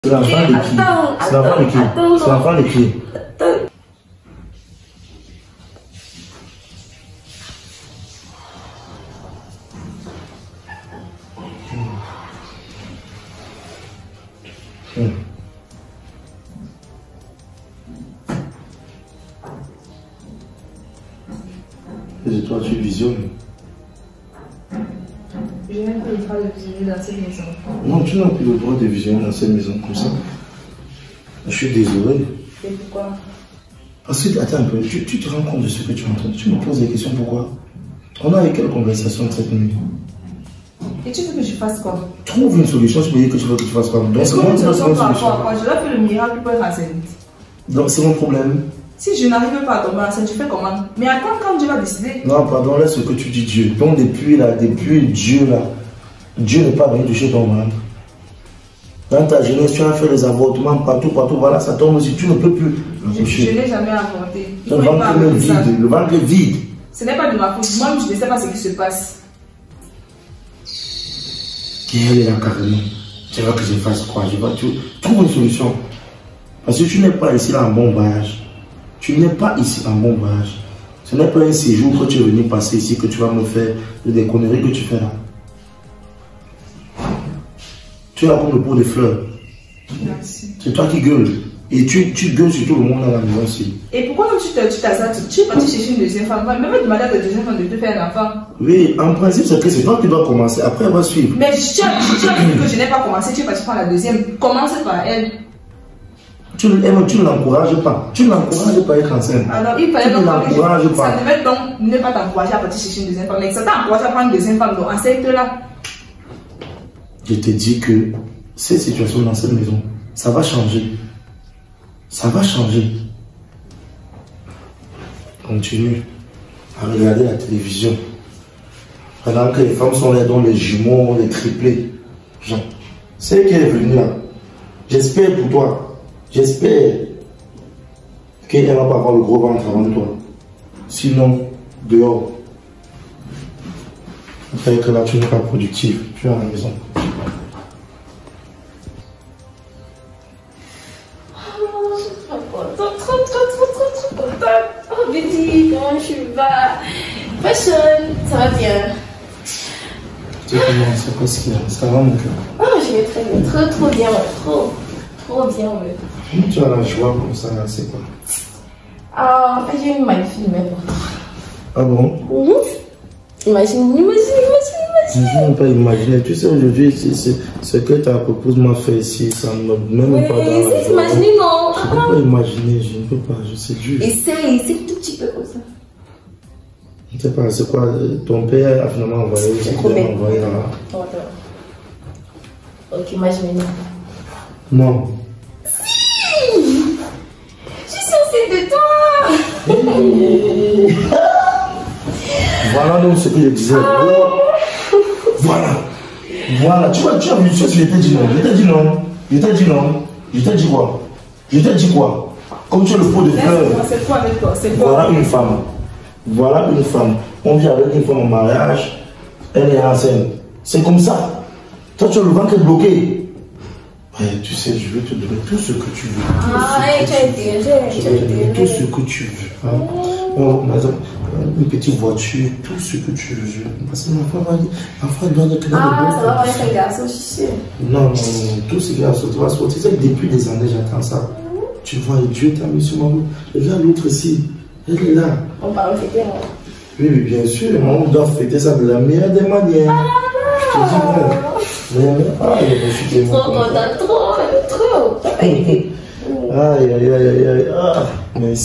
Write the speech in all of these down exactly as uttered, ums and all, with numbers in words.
C'est l'enfant de qui? C'est l'enfant de qui? C'est l'enfant de qui? Hum. Et toi, tu visionnes. Je n'ai pas le droit de visionner dans cette maison. Non, tu n'as plus le droit de visionner dans cette maison comme ça. Je suis désolé. Et pourquoi? Parce que, attends un peu, tu, tu te rends compte de ce que tu entends. Tu me poses des questions, pourquoi? On a eu quelle conversation cette nuit? Et tu veux que je fasse quoi? Trouve une solution, je peux dire que tu veux que tu fasses quoi? Donc, est-ce que tu solution par rapport à quoi? Je dois faire le miracle pour être enceinte. Donc, c'est mon problème. Si je n'arrive pas à tomber enceinte, tu fais comment? Mais attends quand Dieu va décider. Non, pardon, laisse ce que tu dis Dieu. Donc, depuis là, depuis Dieu là, Dieu n'est pas venu toucher ton ventre. Dans ta jeunesse, tu as fait des avortements partout, partout, voilà, ça tombe aussi. Tu ne peux plus. Je, je n'ai jamais avorté. Le ventre est vide, le ventre est vide. Ce n'est pas de ma faute. Moi, je ne sais pas ce qui se passe. Quelle est la carrière? Tu veux que je fasse quoi? Je vais trouver une solution. Parce que tu n'es pas ici en bon voyage. Tu n'es pas ici en bon voyage. Ce n'est pas un séjour que tu es venu passer ici que tu vas me faire des conneries que tu fais là. Tu es là comme le pot de fleurs. Merci. C'est toi qui gueules. Et tu, tu gueules sur tout le monde dans la maison aussi. Et pourquoi même tu t'assois, tu es parti chercher une deuxième femme? Même demander à la deuxième femme de te faire un enfant. Oui, en principe, c'est que c'est toi qui dois commencer. Après, elle va suivre. Mais tu as dit que je n'ai pas commencé, tu es parti prendre la deuxième. Commence par elle. Tu, tu ne l'encourages pas. Tu ne l'encourages pas à être enceinte. Alors, il fallait donc l'encourages pas. Ça devait donc ne pas t'encourager à partir chercher une deuxième femme. Mais ça t'a encouragé à prendre une deuxième femme. Donc, enceinte-là. Je te dis que ces situations dans cette maison, ça va changer. Ça va changer. Continue à regarder la télévision. Pendant que les femmes sont là, dont les jumeaux, les triplés. Jean, c'est qui est venu là. J'espère pour toi. J'espère qu'elle ne va pas avoir le gros ventre avant de toi. Sinon, dehors. Après que là, tu n'es pas productif. Tu es à la maison. Trop, trop, trop, trop, trop, trop contente. Oh, Betty, comment tu vas? Fashion, ça va bien. Tu sais comment, c'est quoi ce qu'il y a? Ça va mon cœur? Oh, je vais très bien, trop, trop bien, trop, trop bien, ouais. Tu as la joie comme ça, c'est quoi? Ah, en fait, j'ai une magnifique nouvelle pour toi. Ah bon? Mmh. Imagine, imagine, imagine, imagine. Je ne peux même pas imaginer. Tu sais, aujourd'hui, ce que ta propose m'a fait ici, ça ne me même ouais, pas dans la joie. c'est imaginer, non? Je ne peux pas imaginer, je ne peux pas, je sais dur. Essaye, essaye tout petit peu comme ça. Je ne sais pas, c'est quoi? Ton père a finalement envoyé, c'est trop bien. envoyé là. Attends, attends. Ok, imagine. Non. Je suis enceinte de toi. Voilà donc ce que je disais. Oh. Voilà. Voilà. Tu vois, tu as vu, tu sais, je t'ai dit non. Je t'ai dit non. Je t'ai dit non. Je t'ai dit quoi? Je t'ai dit quoi? Comme tu as le pot de fleurs. C'est quoi avec toi? C'est quoi? Voilà une femme. Voilà une femme. On vit avec une femme en mariage. Elle est enceinte. C'est comme ça. Toi, tu as le ventre bloqué. Ouais, tu sais, je vais te donner tout ce que tu veux. Ah, tu as été, je vais te donner tout ce que tu veux. Hein? Oh, madame, une petite voiture, tout ce que tu veux. Parce que l'enfant va l'enfant doit être là. Ah, ça va être un garçon, je suis sûr. Non, non, non, tout ce qui va sortir va sortir. C'est que depuis des années, j'attends ça. Tu vois, Dieu t'a mis sur ma route. Regarde l'autre ici. Elle est là. On parle fêter, hein? Oui, oui, bien sûr. On doit fêter ça de la meilleure des manières. Je te dis, ouais. Mais, ah, je suis trop content, trop, trop. Aïe, aïe, aïe, aïe, aïe. Ah, merci.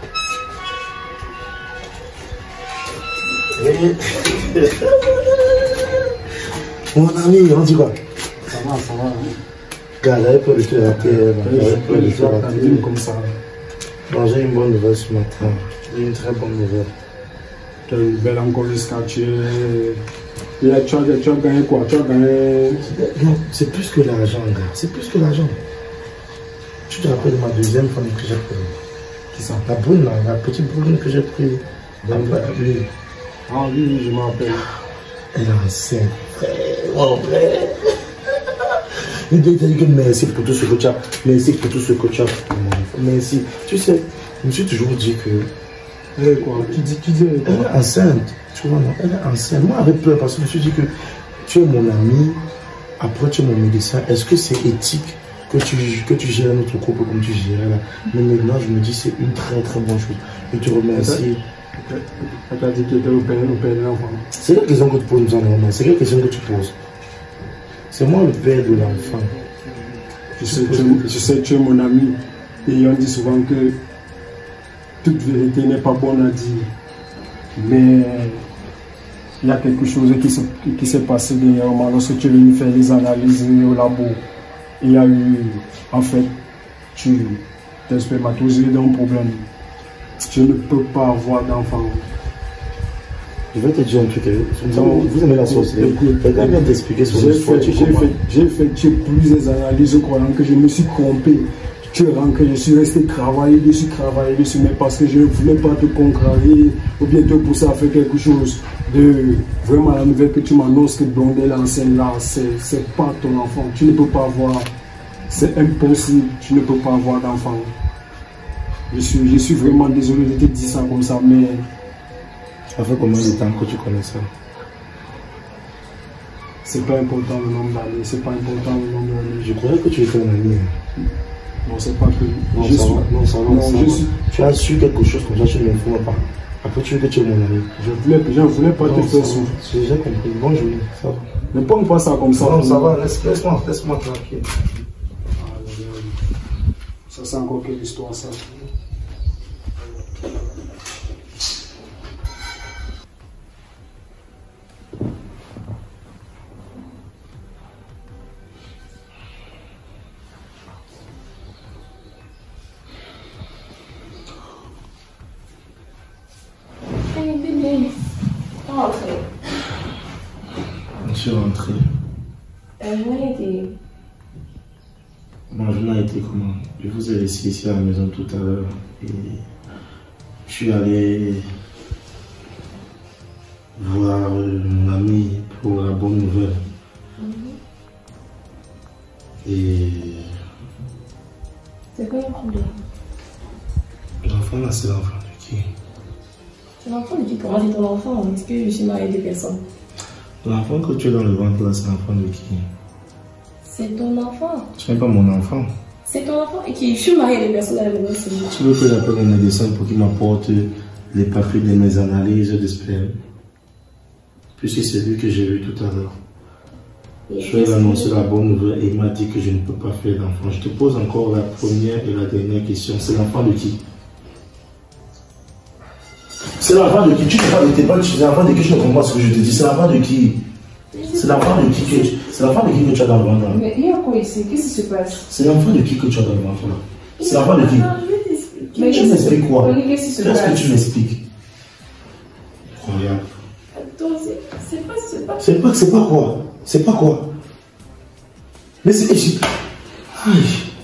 Mon ami, on dit quoi? Ça va, ça va. Regarde, j'avais peur de te rater. J'avais peur de te rater. Comme ça. Bon, j'ai une bonne nouvelle ce matin. Une très bonne nouvelle. Tu as une belle encore jusqu'à tu Tu as, tu as gagné quoi? Tu as gagné. Non, c'est plus que l'argent, gars. C'est plus que l'argent. Tu te rappelles de ma deuxième femme que j'ai prise? Qui ça? La brune, là, la petite brune que j'ai prise. Ah oui, oui, je me rappelle. Elle est enceinte. Frère, mon frère. Je lui ai dit que merci pour tout ce que tu as. Merci pour tout ce que tu as fait pour mon enfant. Merci. Tu sais, je me suis toujours dit que. Eh, quoi, tu dis, tu dis, elle est enceinte. Tu vois, non, elle est enceinte. Moi, avec peur, parce que je me suis dit que tu es mon ami, après tu es mon médecin. Est-ce que c'est éthique que tu, que tu gères notre couple comme tu gérais là? Mais maintenant, je me dis c'est une très très bonne chose. Je te remercie. Elle t'a dit qu'elle était au père de l'enfant. C'est la question que tu poses, nous c'est la question que tu poses. C'est moi le père de l'enfant. Je sais, tu, je sais que tu es mon ami. Et on dit souvent que toute vérité n'est pas bonne à dire. Mais il y a quelque chose qui s'est passé dernièrement lorsque tu es venu faire les analyses au labo. Il y a eu, en fait, tu, tes spermatozoïdes ont un problème. Tu ne peux pas avoir d'enfant. Je vais te dire un truc. Non, vous aimez la sorcellerie. Quelqu'un vient t'expliquer sur l'histoire. J'ai fait plusieurs analyses croyant que je me suis trompé. Tu rends que je suis resté travailler dessus, travailler dessus, mais parce que je ne voulais pas te contrarier ou bien te pousser à faire quelque chose de vraiment la nouvelle que tu m'annonces que Blondel l'enseigne là, c'est pas ton enfant. Tu ne peux pas avoir, c'est impossible, tu ne peux pas avoir d'enfant. Je suis, je suis vraiment désolé de te dire ça comme ça, mais. Ça fait combien de temps que tu connais ça? C'est pas important le nombre d'années, c'est pas important le nombre d'années. Je croyais que tu étais un ami. Non, c'est pas que. Non, je ça suis... va, non, ça va, non, ça je va. suis... Tu as su quelque chose comme ça, tu ne m'informes pas. Après, tu veux que tu es mon ami. Je voulais, je voulais pas non, te faire souffrir. J'ai déjà compris. Bonne journée. Ça va. Ne prends pas ça comme ça. Non, ça va, laisse-moi laisse laisse-moi tranquille. Ça, c'est encore quelle histoire, ça? Je suis rentré. La journée était. Mon journée a été comment? Je vous ai laissé ici à la maison tout à l'heure et je suis allé voir mon ami pour la bonne nouvelle. Mm-hmm. Et. C'est quoi le problème? L'enfant là, c'est l'enfant de qui? C'est l'enfant de qui? Comment c'est ton enfant? Est-ce que je suis mariée de personne? L'enfant que tu as dans le ventre là, c'est l'enfant de qui? C'est ton enfant. Ce n'est pas mon enfant. C'est ton enfant et qui je suis mariée de personne à la maison. Tu veux que j'appelle un médecin pour qu'il m'apporte les papiers de mes analyses de sperme? Puisque c'est lui que j'ai vu tout à l'heure. Je vais lui annoncer la bonne nouvelle et il m'a dit que je ne peux pas faire d'enfant. Je te pose encore la première et la dernière question. C'est l'enfant de qui? C'est l'enfant de qui? Tu ne pas de tes potes, c'est l'enfant de qui? Je ne comprends pas ce que je te dis. C'est l'enfant de qui? C'est l'enfant de qui que c'est l'enfant de qui que tu as dans le ventre là? Mais il y a quoi ici? Qu'est-ce qui se passe? C'est l'enfant de qui que tu as dans le ventre là? C'est l'enfant de qui? Mais tu m'expliques quoi? Qu'est-ce qui se Qu'est-ce passe? que tu m'expliques? Incroyable. Attends, c'est pas, c'est pas. C'est pas, c'est pas quoi? C'est pas quoi? Mais c'est. Aïe.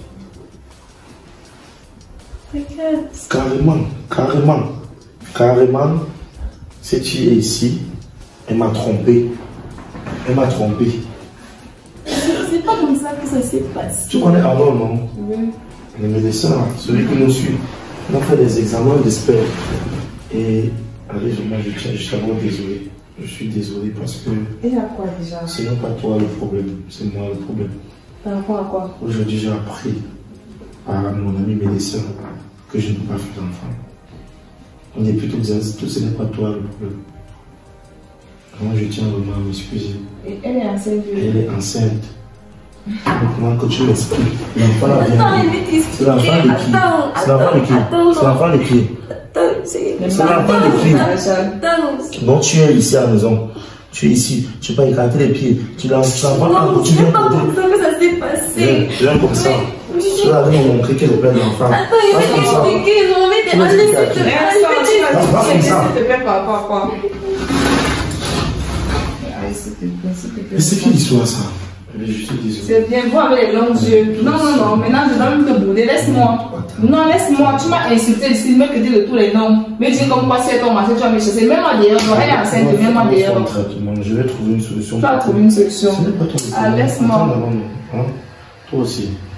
Regarde. Carrément, carrément, carrément, si tu es ici, elle m'a trompé. Elle m'a trompé. C'est pas comme ça que ça s'est passé. Tu connais alors, non? Oui. Le médecin, celui qui nous suit, on a fait des examens d'espère. Et, allez, moi je tiens, je suis vraiment désolé. Je suis désolé parce que. Il y a quoi déjà? Ce n'est pas toi le problème, c'est moi le problème. Par rapport à quoi? Aujourd'hui, j'ai appris par mon ami médecin que je ne peux pas faire d'enfant. On est plutôt tout, ce n'est pas toi le problème. Moi, je tiens vraiment à m'excuser. Et elle est enceinte. Elle est enceinte. Maintenant que tu m'expliques, l'enfant là vient. Attends, il C'est l'enfant de qui? C'est l'enfant de qui? C'est l'enfant de qui? C'est l'enfant de qui? Donc tu es ici à la maison. Tu es ici, tu peux écarter les pieds. Tu lances l'enfant là, tu viens pas comme ça que ça s'est passé. Viens comme ça. Tu vas aller me montrer qu'elle est pleine d'enfants. Attends, il va m'expliquer, ils vont mettre en laisse te S'il te plaît, par rapport à quoi? Mais c'est quelle histoire ça? Je suis désolé. C'est bien, voir avec les longs yeux. Non, non, non, maintenant je dois même te bouder, laisse-moi. Non, laisse-moi, tu m'as insulté ici, me que de tous les noms. Mais dis comme quoi c'est ton marché, tu vas me chercher. Mets-moi derrière, elle est enceinte, mets-moi derrière. Je vais trouver une solution. Tu vas trouver une solution. Ce n'est pas ton Ah, laisse-moi. Toi aussi.